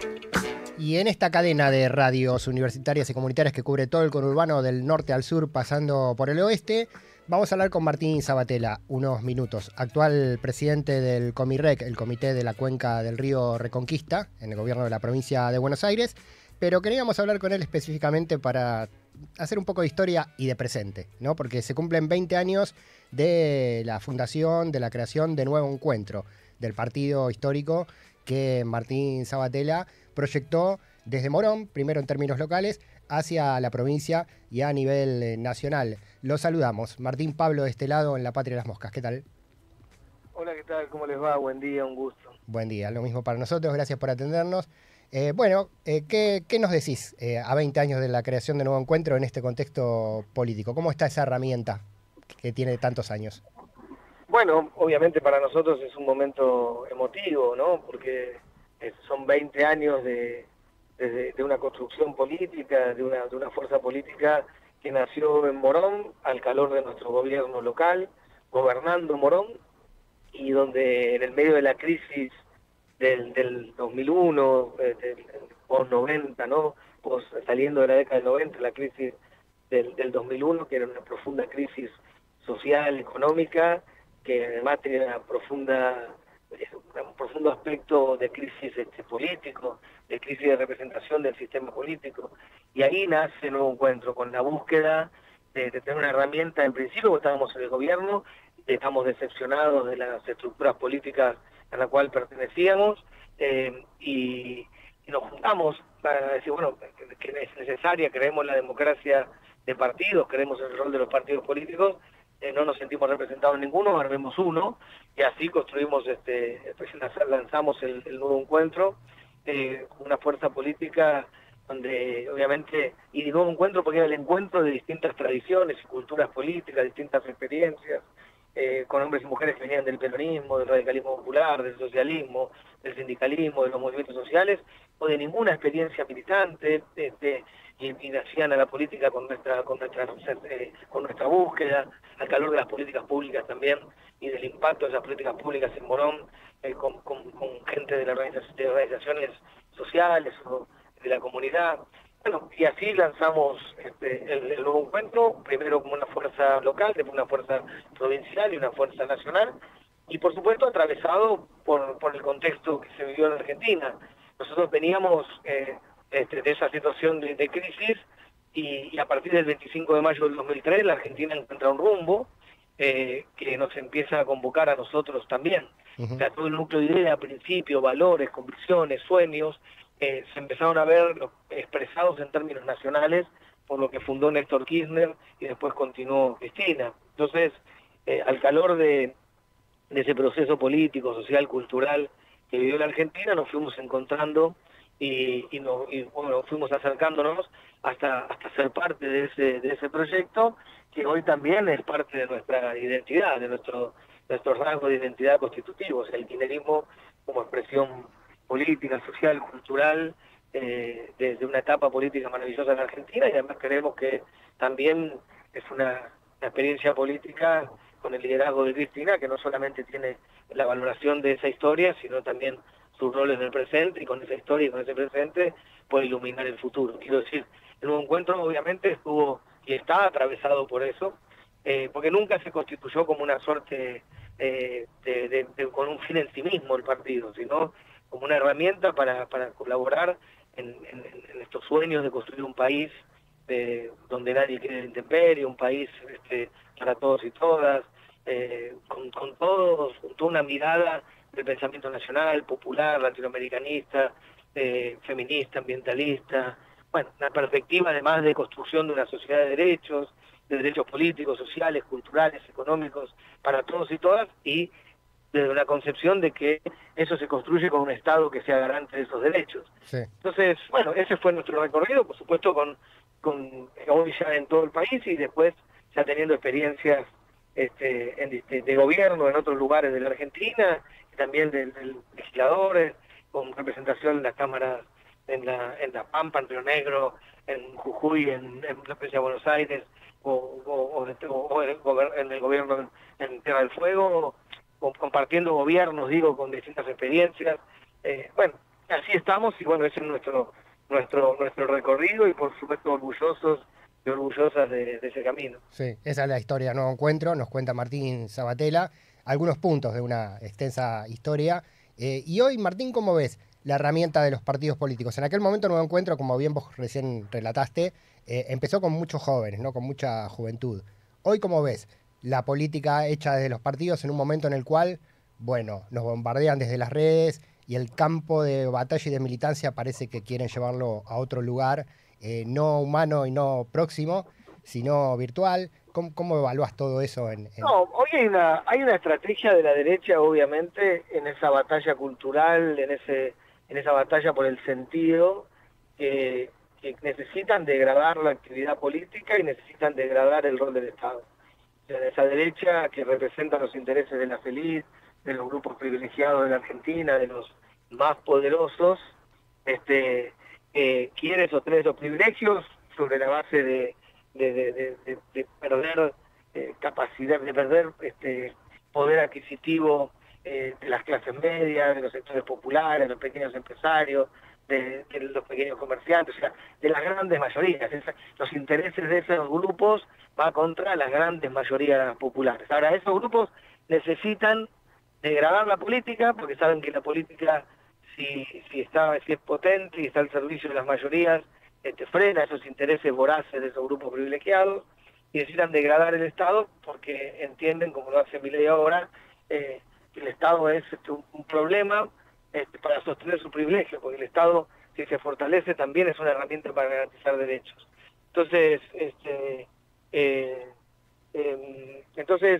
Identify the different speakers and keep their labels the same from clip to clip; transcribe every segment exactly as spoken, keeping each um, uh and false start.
Speaker 1: Y en esta cadena de radios universitarias y comunitarias que cubre todo el conurbano del norte al sur, pasando por el oeste, vamos a hablar con Martín Sabatella unos minutos, actual presidente del Comirrec, el Comité de la Cuenca del Río Reconquista, en el gobierno de la provincia de Buenos Aires, pero queríamos hablar con él específicamente para hacer un poco de historia y de presente, ¿no? Porque se cumplen veinte años de la fundación, de la creación de Nuevo Encuentro, del partido histórico que Martín Sabatella proyectó desde Morón, primero en términos locales, hacia la provincia y a nivel eh, nacional. Los saludamos. Martín, Pablo, de este lado, en La Patria de las Moscas. ¿Qué tal?
Speaker 2: Hola, ¿qué tal? ¿Cómo les va? Buen día, un gusto.
Speaker 1: Buen día, lo mismo para nosotros. Gracias por atendernos. Eh, bueno, eh, ¿qué, ¿qué nos decís eh, a veinte años de la creación de Nuevo Encuentro en este contexto político? ¿Cómo está esa herramienta que tiene tantos años?
Speaker 2: Bueno, obviamente para nosotros es un momento emotivo, ¿no? Porque eh, son veinte años de, de, de una construcción política, de una, de una fuerza política que nació en Morón, al calor de nuestro gobierno local, gobernando Morón, y donde en el medio de la crisis del, del dos mil uno, eh, del post noventa, ¿no? Post, saliendo de la década del noventa, la crisis del, del dos mil uno, que era una profunda crisis social, económica, que además tenía una profunda, un profundo aspecto de crisis este, político, de crisis de representación del sistema político. Y ahí nace el Nuevo Encuentro, con la búsqueda de, de tener una herramienta. En principio estábamos en el gobierno, estamos decepcionados de las estructuras políticas a la cual pertenecíamos, eh, y, y nos juntamos para decir, bueno, que es necesaria, creemos en la democracia de partidos, creemos en el rol de los partidos políticos, eh, no nos sentimos representados en ninguno, armemos uno, y así construimos, este, lanzamos el, el Nuevo Encuentro, eh, una fuerza política donde obviamente, y de Nuevo Encuentro porque era el encuentro de distintas tradiciones y culturas políticas, distintas experiencias, eh, con hombres y mujeres que venían del peronismo, del radicalismo popular, del socialismo, del sindicalismo, de los movimientos sociales, o de ninguna experiencia militante, de, de, y, y nacían a la política con nuestra, con nuestra, eh, con nuestra búsqueda, al calor de las políticas públicas también, y del impacto de esas políticas públicas en Morón, eh, con, con, con gente de, la organización, de organizaciones sociales o de la comunidad. Bueno, y así lanzamos este, el, el Nuevo Encuentro, primero como una fuerza local, después una fuerza provincial y una fuerza nacional, y por supuesto atravesado por, por el contexto que se vivió en Argentina. Nosotros veníamos eh, este, de esa situación de, de crisis, y, y a partir del veinticinco de mayo del dos mil tres la Argentina encuentra un rumbo eh, que nos empieza a convocar a nosotros también. Uh-huh. O sea, todo el núcleo de idea, principios, valores, convicciones, sueños, Eh, se empezaron a ver expresados en términos nacionales por lo que fundó Néstor Kirchner y después continuó Cristina. Entonces, eh, al calor de, de ese proceso político, social, cultural que vivió la Argentina, nos fuimos encontrando y, y, no, y bueno, fuimos acercándonos hasta, hasta ser parte de ese, de ese proyecto, que hoy también es parte de nuestra identidad, de nuestro, nuestro rasgo de identidad constitutivo, o sea, el kirchnerismo como expresión política, social, cultural, eh, desde una etapa política maravillosa en Argentina, y además creemos que también es una, una experiencia política con el liderazgo de Cristina, que no solamente tiene la valoración de esa historia, sino también sus roles en el presente, y con esa historia y con ese presente puede iluminar el futuro. Quiero decir, el Nuevo Encuentro obviamente estuvo y está atravesado por eso, eh, porque nunca se constituyó como una suerte eh, de, de, de, con un fin en sí mismo el partido, sino como una herramienta para, para colaborar en, en, en estos sueños de construir un país eh, donde nadie quede en la intemperie, un país este, para todos y todas, eh, con, con todos, con toda una mirada del pensamiento nacional, popular, latinoamericanista, eh, feminista, ambientalista, bueno, una perspectiva además de construcción de una sociedad de derechos, de derechos políticos, sociales, culturales, económicos, para todos y todas, y desde una concepción de que eso se construye con un Estado que sea garante de esos derechos. Sí. Entonces, bueno, ese fue nuestro recorrido, por supuesto, con, con hoy ya en todo el país, y después ya teniendo experiencias este, en, de, de gobierno en otros lugares de la Argentina, y también de, de legisladores, con representación en las cámaras, en la, en la Pampa, en Río Negro, en Jujuy, en, en la provincia de Buenos Aires, o, o, o, o en, el, en el gobierno en, en Tierra del Fuego, compartiendo gobiernos, digo, con distintas experiencias. Eh, bueno, así estamos y bueno, ese es nuestro, nuestro, nuestro recorrido y por supuesto orgullosos y orgullosas de, de ese camino.
Speaker 1: Sí, esa es la historia del Nuevo Encuentro, nos cuenta Martín Sabatella, algunos puntos de una extensa historia. Eh, y hoy, Martín, ¿cómo ves la herramienta de los partidos políticos? En aquel momento Nuevo Encuentro, como bien vos recién relataste, eh, empezó con muchos jóvenes, ¿no? Con mucha juventud. Hoy, ¿cómo ves la política hecha desde los partidos en un momento en el cual, bueno, nos bombardean desde las redes y el campo de batalla y de militancia parece que quieren llevarlo a otro lugar, eh, no humano y no próximo, sino virtual? ¿Cómo, cómo evalúas todo eso? En, en...
Speaker 2: No, hoy hay una, hay una estrategia de la derecha, obviamente, en esa batalla cultural, en ese, en esa batalla por el sentido, que, que necesitan degradar la actividad política y necesitan degradar el rol del Estado. O sea, esa derecha que representa los intereses de la élite, de los grupos privilegiados de la Argentina, de los más poderosos, este, eh, quiere sostener esos privilegios sobre la base de De, de, de, de perder eh, capacidad, de perder este poder adquisitivo eh, de las clases medias, de los sectores populares, de los pequeños empresarios, de, de los pequeños comerciantes, o sea, de las grandes mayorías. Esa, los intereses de esos grupos va contra las grandes mayorías populares. Ahora, esos grupos necesitan degradar la política porque saben que la política, si, si, está, si es potente y está al servicio de las mayorías, Este, frena esos intereses voraces de esos grupos privilegiados y necesitan degradar el Estado porque entienden, como lo hace Milei ahora, eh, que el Estado es este, un, un problema este, para sostener su privilegio, porque el Estado, si se fortalece, también es una herramienta para garantizar derechos. Entonces, este, eh, eh, entonces,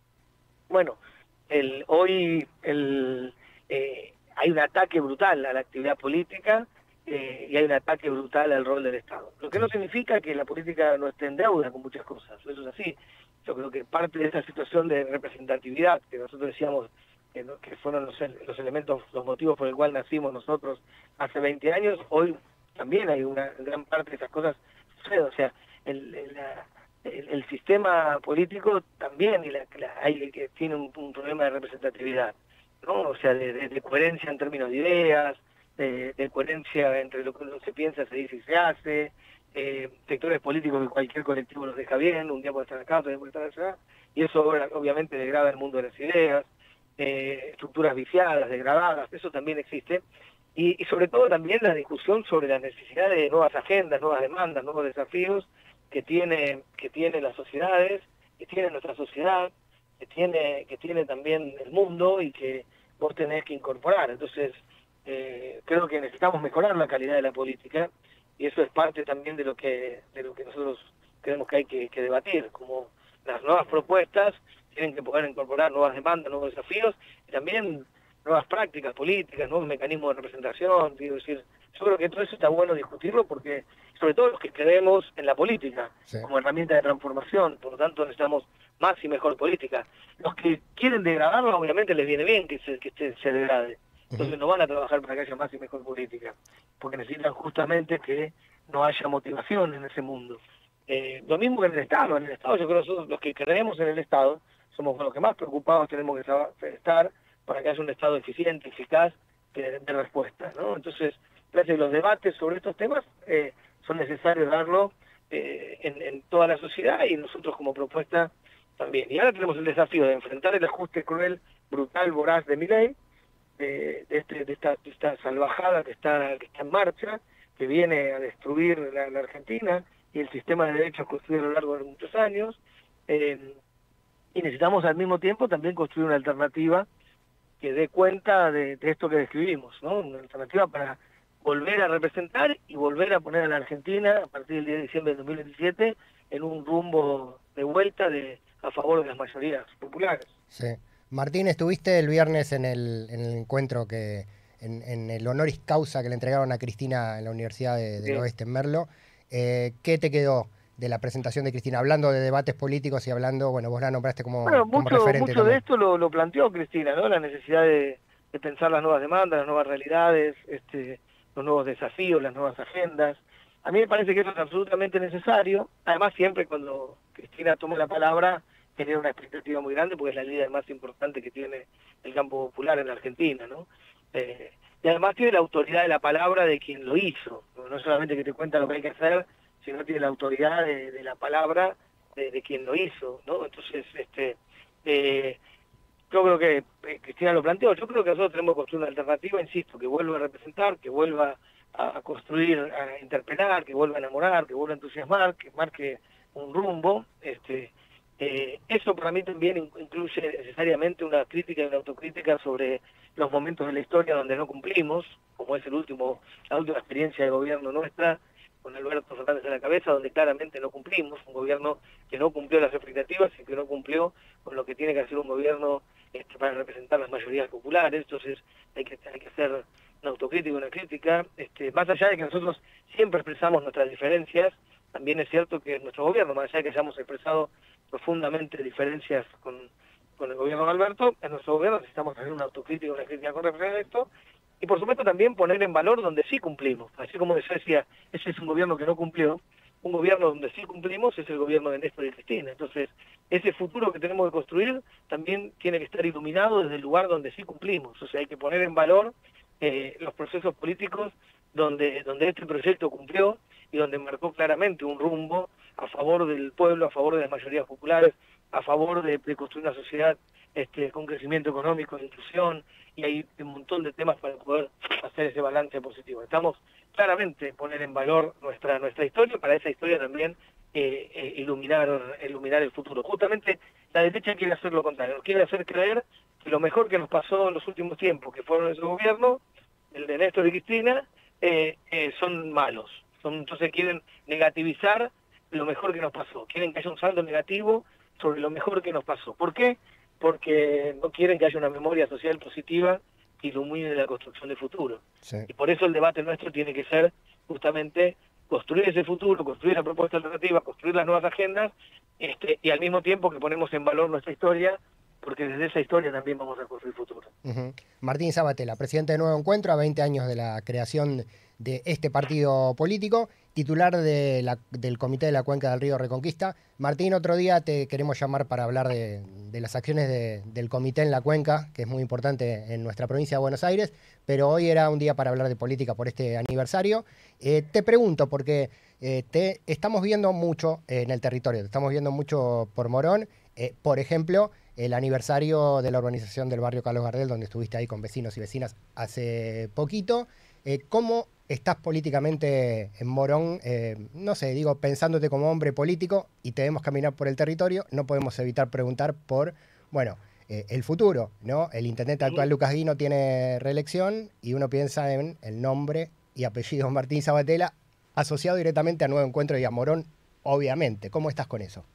Speaker 2: bueno, el, hoy el, eh, hay un ataque brutal a la actividad política. Eh, y hay un ataque brutal al rol del Estado. Lo que no significa que la política no esté en deuda con muchas cosas, eso es así. Yo creo que parte de esta situación de representatividad que nosotros decíamos que, no, que fueron los, los elementos, los motivos por el cual nacimos nosotros hace veinte años, hoy también hay una gran parte de esas cosas sucede. O sea, el, el, el, el sistema político también y la, la, hay, que tiene un, un problema de representatividad, ¿no? O sea, de, de, de coherencia en términos de ideas, De, de coherencia entre lo que uno se piensa, se dice y se hace, eh, sectores políticos que cualquier colectivo los deja bien, un día puede estar acá, otro día puede estar allá, y eso obviamente degrada el mundo de las ideas, eh, estructuras viciadas, degradadas, eso también existe, y, y sobre todo también la discusión sobre la necesidad de nuevas agendas, nuevas demandas, nuevos desafíos que tiene, que tiene las sociedades, que tiene nuestra sociedad, que tiene, que tiene también el mundo y que vos tenés que incorporar. Entonces, Eh, creo que necesitamos mejorar la calidad de la política y eso es parte también de lo que de lo que nosotros creemos que hay que, que debatir, como las nuevas propuestas tienen que poder incorporar nuevas demandas, nuevos desafíos y también nuevas prácticas políticas, nuevos mecanismos de representación. Quiero decir, yo creo que todo eso está bueno discutirlo porque, sobre todo los que creemos en la política sí. como herramienta de transformación, por lo tanto necesitamos más y mejor política. Los que quieren degradarla, obviamente les viene bien que se, que se, se degrade. Entonces no van a trabajar para que haya más y mejor política, porque necesitan justamente que no haya motivación en ese mundo. Eh, lo mismo que en el Estado. En el Estado yo creo que nosotros los que creemos en el Estado somos los que más preocupados tenemos que estar para que haya un Estado eficiente, eficaz, que dé respuestas, ¿no? Entonces, gracias a los debates sobre estos temas eh, son necesarios darlo eh, en, en toda la sociedad y nosotros como propuesta también. Y ahora tenemos el desafío de enfrentar el ajuste cruel, brutal, voraz de Milei, De, de, este, de, esta, de esta salvajada que está, que está en marcha, que viene a destruir la, la Argentina y el sistema de derechos construido a lo largo de muchos años, eh, y necesitamos al mismo tiempo también construir una alternativa que dé cuenta de, de esto que describimos, ¿no? Una alternativa para volver a representar y volver a poner a la Argentina a partir del diez de diciembre de dos mil veintisiete en un rumbo de vuelta de, a favor de las mayorías populares.
Speaker 1: Sí. Martín, estuviste el viernes en el, en el encuentro que en, en el honoris causa que le entregaron a Cristina en la Universidad de, del sí. Oeste, en Merlo. Eh, ¿Qué te quedó de la presentación de Cristina? Hablando de debates políticos y hablando, bueno, vos la nombraste como,
Speaker 2: bueno,
Speaker 1: como
Speaker 2: mucho,
Speaker 1: referente
Speaker 2: mucho de esto lo, lo planteó Cristina, ¿no? La necesidad de, de pensar las nuevas demandas, las nuevas realidades, este, los nuevos desafíos, las nuevas agendas. A mí me parece que eso es absolutamente necesario. Además, siempre cuando Cristina toma la palabra, genera una expectativa muy grande porque es la líder más importante que tiene el campo popular en la Argentina, ¿no? Eh, y además tiene la autoridad de la palabra de quien lo hizo, no solamente que te cuenta lo que hay que hacer, sino tiene la autoridad de, de la palabra de, de quien lo hizo, ¿no? Entonces, este, eh, yo creo que eh, Cristina lo planteó, yo creo que nosotros tenemos que construir una alternativa, insisto, que vuelva a representar, que vuelva a, a construir, a interpelar, que vuelva a enamorar, que vuelva a entusiasmar, que marque un rumbo. Este, eh, eso para mí también incluye necesariamente una crítica y una autocrítica sobre los momentos de la historia donde no cumplimos, como es el último, la última experiencia de gobierno nuestra, con Alberto Fernández a la cabeza, donde claramente no cumplimos, un gobierno que no cumplió las expectativas y que no cumplió con lo que tiene que hacer un gobierno este, para representar las mayorías populares. Entonces hay que, hay que hacer una autocrítica y una crítica, este, más allá de que nosotros siempre expresamos nuestras diferencias, también es cierto que nuestro gobierno, más allá de que hayamos expresado profundamente diferencias con, con el gobierno de Alberto, en nuestro gobierno necesitamos hacer una autocrítica y una crítica con relación a esto, y por supuesto también poner en valor donde sí cumplimos. Así como yo decía, ese es un gobierno que no cumplió, un gobierno donde sí cumplimos es el gobierno de Néstor y Cristina. Entonces, ese futuro que tenemos que construir también tiene que estar iluminado desde el lugar donde sí cumplimos. O sea, hay que poner en valor eh, los procesos políticos donde, donde este proyecto cumplió y donde marcó claramente un rumbo a favor del pueblo, a favor de las mayorías populares, a favor de, de construir una sociedad este, con crecimiento económico, de inclusión, y hay un montón de temas para poder hacer ese balance positivo. Estamos claramente poner en valor nuestra nuestra historia, para esa historia también eh, eh, iluminar iluminar el futuro. Justamente la derecha quiere hacer lo contrario, quiere hacer creer que lo mejor que nos pasó en los últimos tiempos, que fueron esos gobiernos, el de Néstor y Cristina, eh, eh, son malos. Son, entonces quieren negativizar lo mejor que nos pasó, quieren que haya un saldo negativo sobre lo mejor que nos pasó. ¿Por qué? Porque no quieren que haya una memoria social positiva que ilumine la construcción del futuro. Sí. Y por eso el debate nuestro tiene que ser justamente construir ese futuro, construir la propuesta alternativa, construir las nuevas agendas, este, y al mismo tiempo que ponemos en valor nuestra historia, porque desde esa historia también vamos a construir futuro.
Speaker 1: Uh-huh. Martín Sabatella, presidente de Nuevo Encuentro, a veinte años de la creación de este partido político, titular de la, del Comité de la Cuenca del Río Reconquista. Martín, otro día te queremos llamar para hablar de, de las acciones de, del Comité en la Cuenca, que es muy importante en nuestra provincia de Buenos Aires, pero hoy era un día para hablar de política por este aniversario. Eh, te pregunto, porque eh, te estamos viendo mucho en el territorio, te estamos viendo mucho por Morón, eh, por ejemplo, el aniversario de la urbanización del barrio Carlos Gardel, donde estuviste ahí con vecinos y vecinas hace poquito. Eh, ¿Cómo estás políticamente en Morón? Eh, no sé, digo, pensándote como hombre político y te vemos caminar por el territorio, no podemos evitar preguntar por, bueno, eh, el futuro, ¿no? El intendente actual, Lucas Guino, tiene reelección y uno piensa en el nombre y apellido Martín Sabatella asociado directamente a Nuevo Encuentro y a Morón, obviamente. ¿Cómo estás con eso?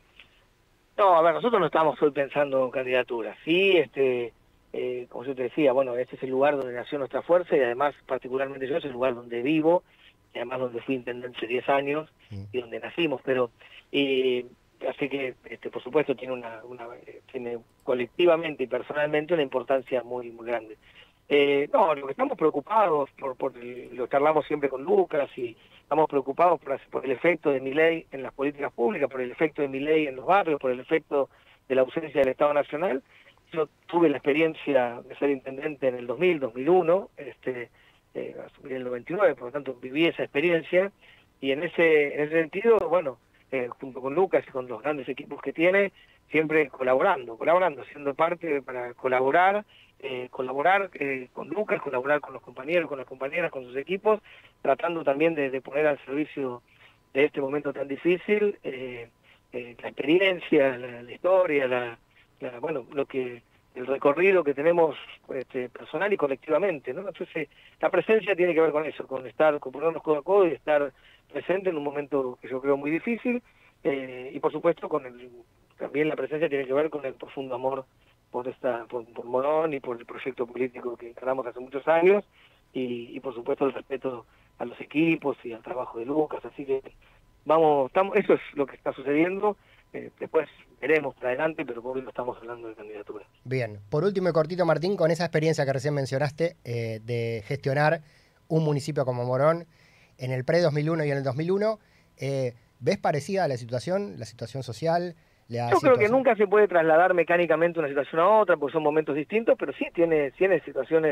Speaker 2: No, a ver, nosotros no estamos hoy pensando en candidaturas. Sí, este, eh, como yo te decía, bueno, este es el lugar donde nació nuestra fuerza y además, particularmente yo, es el lugar donde vivo, y además donde fui intendente diez años sí. y donde nacimos, pero eh, así que, este, por supuesto, tiene una, una tiene colectivamente y personalmente una importancia muy, muy grande. Eh, no, lo que estamos preocupados, por, por el, lo que hablamos siempre con Lucas, y estamos preocupados por, por el efecto de Milei en las políticas públicas, por el efecto de Milei en los barrios, por el efecto de la ausencia del Estado Nacional. Yo tuve la experiencia de ser intendente en el dos mil, dos mil uno, este, eh, asumí en el noventa y nueve, por lo tanto viví esa experiencia, y en ese, en ese sentido, bueno, eh, junto con Lucas y con los grandes equipos que tiene, siempre colaborando, colaborando, siendo parte para colaborar, eh, colaborar eh, con Lucas, colaborar con los compañeros, con las compañeras, con sus equipos, tratando también de, de poner al servicio de este momento tan difícil eh, eh, la experiencia, la, la historia, la, la, bueno, lo que el recorrido que tenemos este, personal y colectivamente, ¿no? Entonces, la presencia tiene que ver con eso, con estar, con ponernos codo a codo y estar presente en un momento que yo creo muy difícil, eh, y por supuesto con el, también la presencia tiene que ver con el profundo amor por esta por, por Morón y por el proyecto político que encaramos hace muchos años, y, y por supuesto el respeto a los equipos y al trabajo de Lucas, así que vamos, estamos, eso es lo que está sucediendo. Eh, después veremos para adelante, pero por hoy no estamos hablando de candidatura.
Speaker 1: Bien, por último y cortito, Martín, con esa experiencia que recién mencionaste eh, de gestionar un municipio como Morón en el pre dos mil uno y en el dos mil uno, eh, ¿ves parecida a la situación, la situación social? La
Speaker 2: Yo
Speaker 1: situación...
Speaker 2: creo que nunca se puede trasladar mecánicamente una situación a otra, porque son momentos distintos, pero sí tiene, tiene situaciones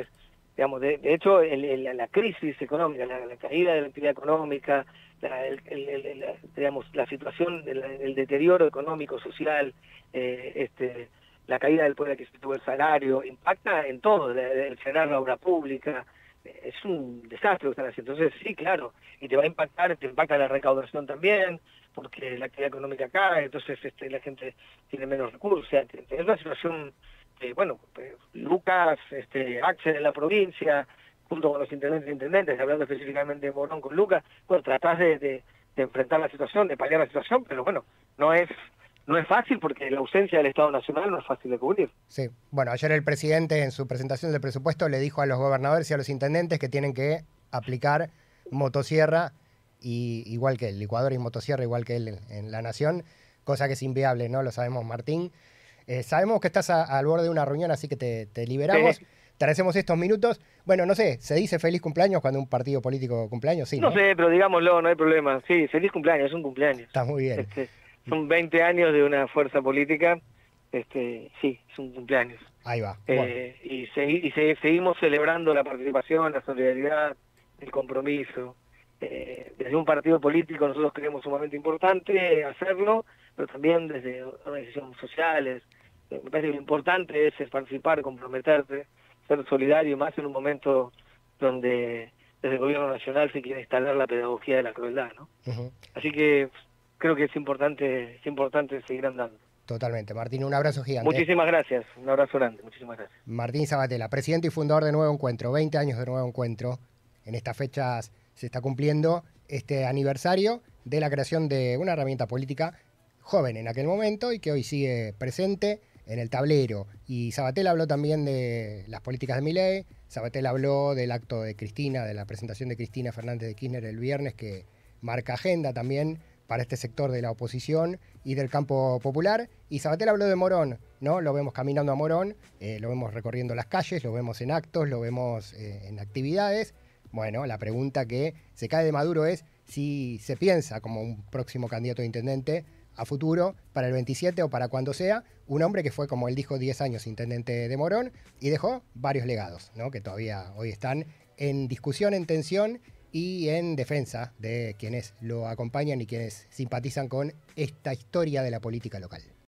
Speaker 2: Digamos, de, de hecho, el, el, la crisis económica, la, la caída de la actividad económica, la, el, el, el, la, digamos, la situación, el, el deterioro económico, social, eh, este, la caída del poder adquisitivo del salario, impacta en todo, el, el frenar la obra pública, es un desastre lo que están haciendo. Entonces, sí, claro, y te va a impactar, te impacta la recaudación también, porque la actividad económica cae, entonces este, la gente tiene menos recursos. O sea, es una situación, eh, bueno, pues, Lucas, este, Axel en la provincia, junto con los intendentes e intendentes, hablando específicamente de Morón con Lucas, bueno, tratás de, de, de enfrentar la situación, de paliar la situación, pero bueno, no es... No es fácil porque la ausencia del Estado Nacional no es fácil de cubrir.
Speaker 1: Sí, bueno, ayer el presidente en su presentación del presupuesto le dijo a los gobernadores y a los intendentes que tienen que aplicar motosierra, y, igual que él, licuadora y motosierra, igual que él en, en la Nación, cosa que es inviable, ¿no? Lo sabemos, Martín. Eh, sabemos que estás a, al borde de una reunión, así que te, te liberamos. Sí. Te agradecemos estos minutos. Bueno, no sé, ¿se dice feliz cumpleaños cuando un partido político cumpleaños? Sí,
Speaker 2: no,
Speaker 1: ¿no?
Speaker 2: sé, pero digámoslo, no hay problema. Sí, feliz cumpleaños, es un cumpleaños.
Speaker 1: Está muy bien.
Speaker 2: Este, son veinte años de una fuerza política, este, sí, es un cumpleaños.
Speaker 1: Ahí va.
Speaker 2: Eh,
Speaker 1: bueno.
Speaker 2: Y, se, y se, seguimos celebrando la participación, la solidaridad, el compromiso. Eh, desde un partido político nosotros creemos sumamente importante hacerlo, pero también desde organizaciones sociales. Eh, me parece que lo importante es, es participar, comprometerte, ser solidario, más en un momento donde desde el gobierno nacional se quiere instalar la pedagogía de la crueldad, ¿no? Uh-huh. Así que creo que es importante, es importante seguir andando.
Speaker 1: Totalmente. Martín, un abrazo gigante.
Speaker 2: Muchísimas gracias, un abrazo grande, muchísimas gracias.
Speaker 1: Martín Sabatella, presidente y fundador de Nuevo Encuentro, veinte años de Nuevo Encuentro. En estas fechas se está cumpliendo este aniversario de la creación de una herramienta política joven en aquel momento y que hoy sigue presente en el tablero. Y Sabatella habló también de las políticas de Milei. Sabatella habló del acto de Cristina, de la presentación de Cristina Fernández de Kirchner el viernes, que marca agenda también para este sector de la oposición y del campo popular. Y Sabatella habló de Morón, ¿no? Lo vemos caminando a Morón, eh, lo vemos recorriendo las calles, lo vemos en actos, lo vemos eh, en actividades. Bueno, la pregunta que se cae de Maduro es si se piensa como un próximo candidato a intendente a futuro, para el veintisiete o para cuando sea, un hombre que fue, como él dijo, diez años intendente de Morón y dejó varios legados, ¿no? Que todavía hoy están en discusión, en tensión y en defensa de quienes lo acompañan y quienes simpatizan con esta historia de la política local.